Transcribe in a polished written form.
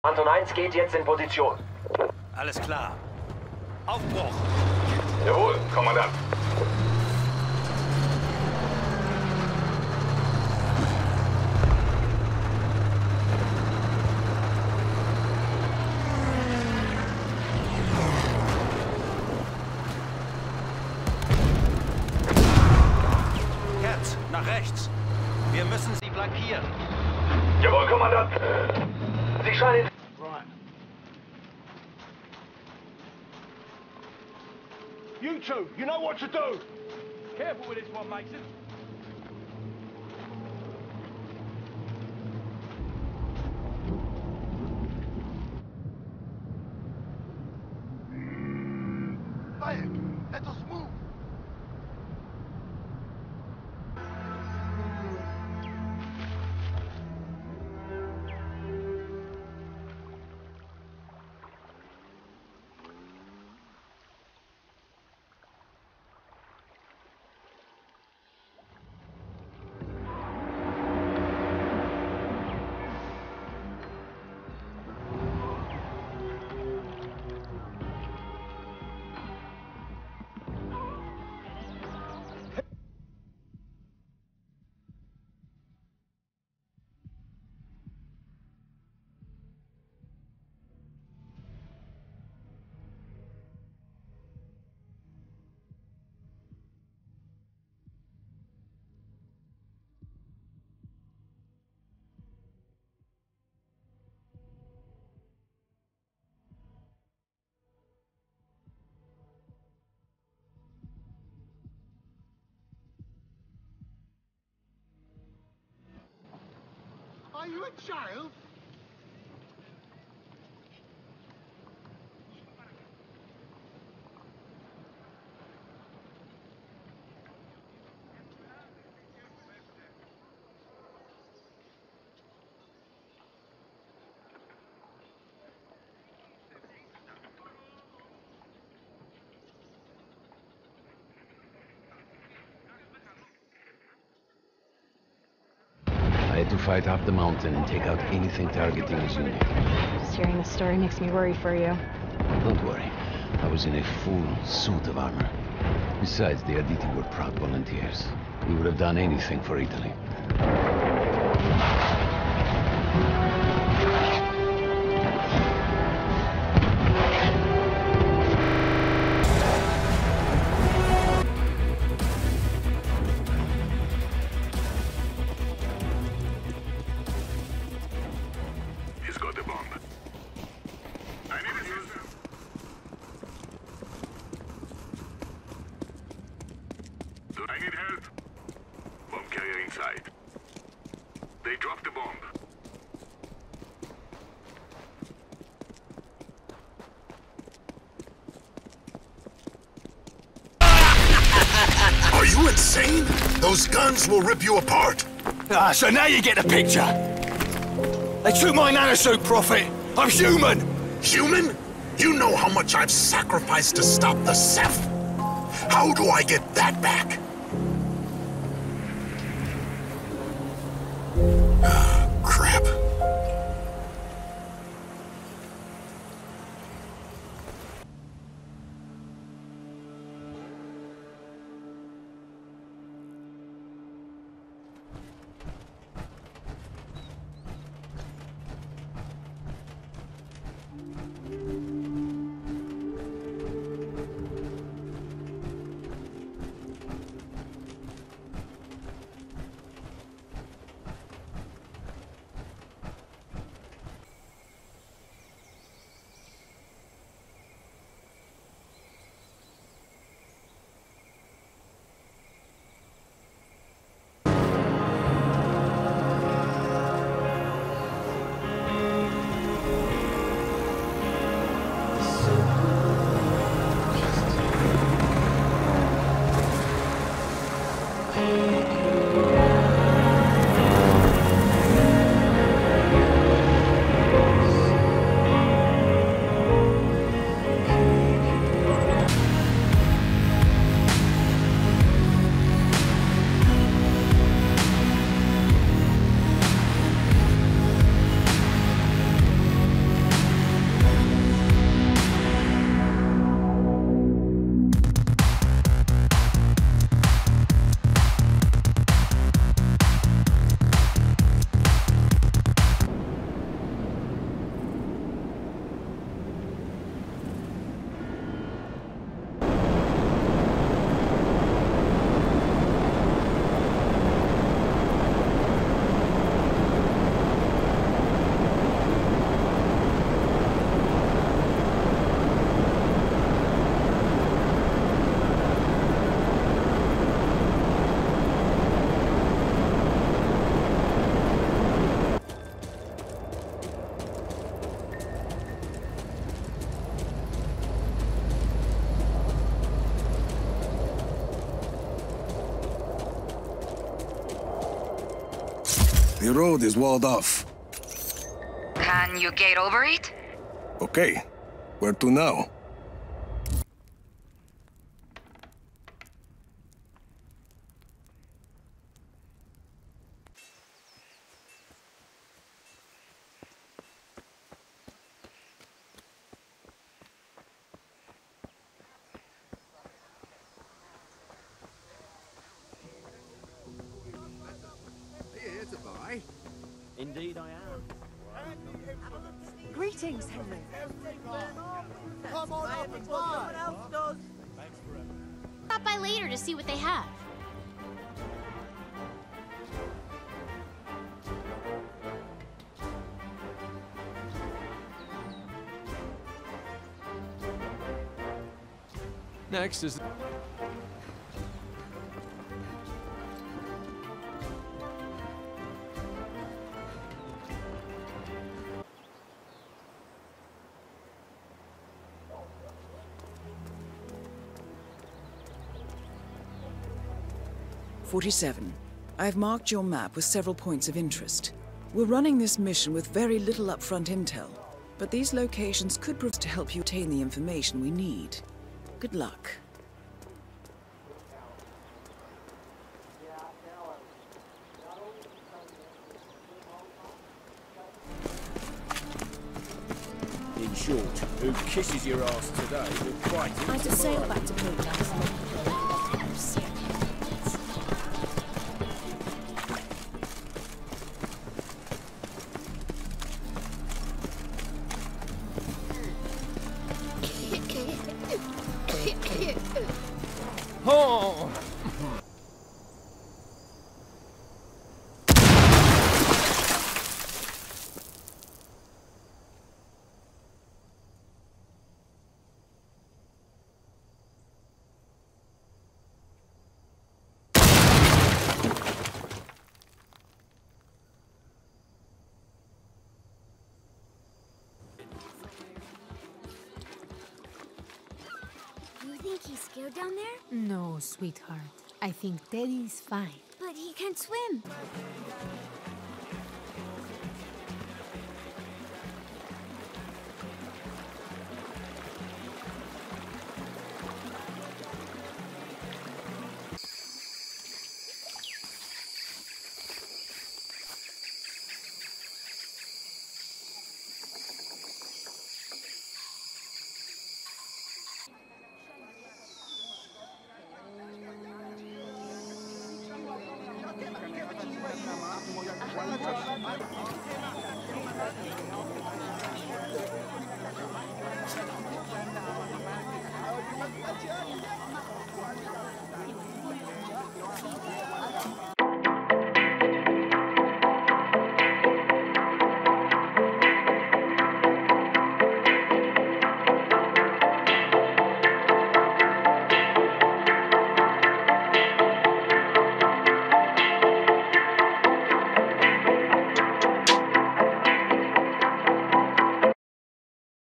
Anton 1 geht jetzt in Position. Alles klar. Aufbruch! Jawohl, Kommandant. Herz, nach rechts. Wir müssen sie flankieren. Jawohl, Kommandant. Sie scheinen... You two, you know what to do! Careful with this one, Mason. Bayek, let us move! Are you a child? I had to fight up the mountain and take out anything targeting a unit. Just hearing the story makes me worry for you. Don't worry. I was in a full suit of armor. Besides, the Aditi were proud volunteers. We would have done anything for Italy. He's got the bomb. I need assistance. Do I need help? Bomb carrier inside. They dropped the bomb. Are you insane? Those guns will rip you apart. Ah, so now you get the picture. They took my nanosuit, Prophet. I'm human. Human? You know how much I've sacrificed to stop the Ceph. How do I get that back? Ah, crap. The road is walled off. Can you get over it? Okay. Where to now? Indeed I am. Greetings, Henry. Come on up and buy. Else does. Stop by later to see what they have. Next is... "47. I've marked your map with several points of interest. We're running this mission with very little upfront intel, but these locations could prove to help you obtain the information we need. Good luck." In short, who kisses your ass today will quite... I just sail back to Port Jackson. Oh! You think he's scared down there? No, sweetheart. I think Teddy's fine. But he can't swim.